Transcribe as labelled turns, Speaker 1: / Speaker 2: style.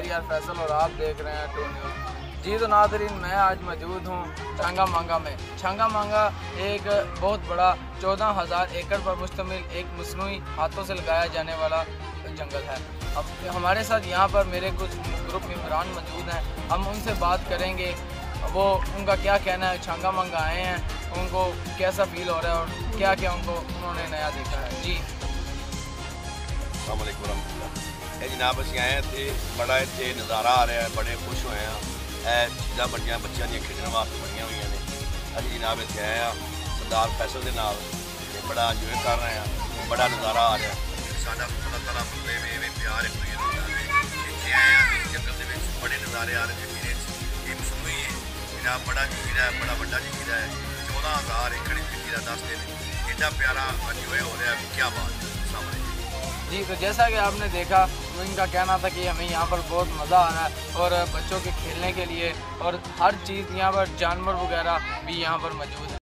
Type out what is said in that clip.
Speaker 1: शहरियार फैसल और आप देख रहे हैं टू न्यूज़। जी तो नाज़रीन, मैं आज मौजूद हूँ छांगा मांगा में। छांगा मांगा एक बहुत बड़ा 14,000 एकड़ पर मुश्तमिल एक मसनूई हाथों से लगाया जाने वाला जंगल है। अब हमारे साथ यहाँ पर मेरे कुछ ग्रुप मेंबरान मौजूद हैं, हम उनसे बात करेंगे वो उनका क्या कहना है। छांगा मांगा आए हैं, उनको कैसा फील हो रहा है और क्या क्या उन्होंने नया देखा है। जी
Speaker 2: अस्सलाम वालेकुम रहमतुल्लाह। जनाब असीं आए थे, बड़ा इत्थे नज़ारा आ रहा है, बड़े खुश होए हैं। चीज़ां बड़ियां बच्चों दी खेडण वास्ते बणियां होईयां ने। असीं जनाब इत्थे आए हैं सरदार फैसल दे नाल ते बड़ा इंजॉय कर रहे हैं, बड़ा नज़ारा आ रहा है। साडा अल्लाह ताला बंदे में प्यार एक दूजे नूं दिंदा है। इत्थे आए हैं जंगल दे विच बड़े नज़ारे आ रहे ने। ये मसनूई जनाब बड़ा जजीरा है, बड़ा वड्डा जजीरा है। 14,000 एकड़ जजीरा दसदे ने। एड्डा प्यारा इंजॉय हो रहा है, क्या बात है। अस्सलाम वालेकुम।
Speaker 1: जी तो जैसा कि आपने देखा, इनका कहना था कि हमें यहाँ पर बहुत मज़ा आ रहा है और बच्चों के खेलने के लिए और हर चीज़ यहाँ पर जानवर वगैरह भी यहाँ पर मौजूद है।